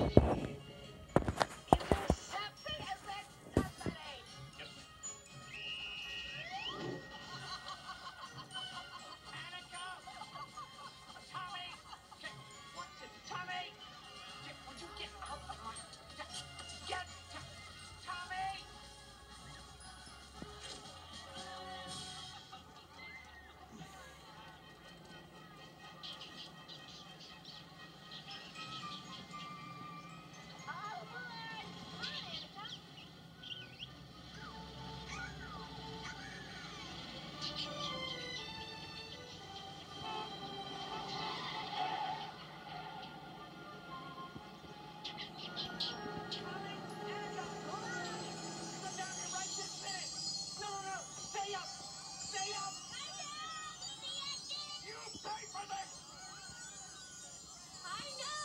Intercepted as that somebody. Annika! Tommy! What's it? Tommy! Would you get out of my... Get... Tommy! All right! Run, Annika! Tommy! Annika! Come on! Come down here right this minute! No! Stay up! Stay up! I know! See, I did it! You pay for this! I know!